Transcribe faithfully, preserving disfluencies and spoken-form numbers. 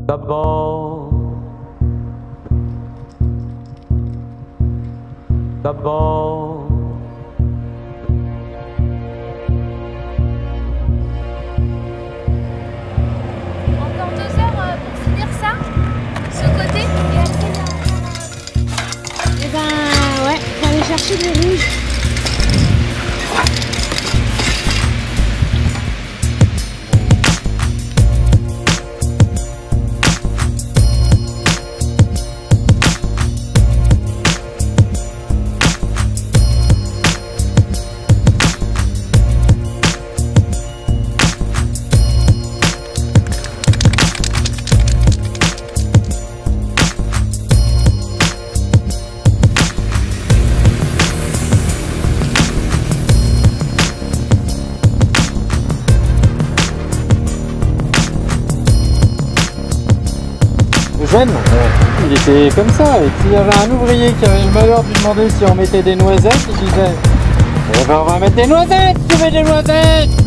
D'abord, d'abord, encore deux heures euh, pour finir ça, ce côté. Et après, il y a... Eh ben ouais, on va aller chercher du rouge. Eugène, il était comme ça, et s'il y avait un ouvrier qui avait le malheur de lui demander si on mettait des noisettes, il disait eh ben on va mettre des noisettes, tu mets des noisettes.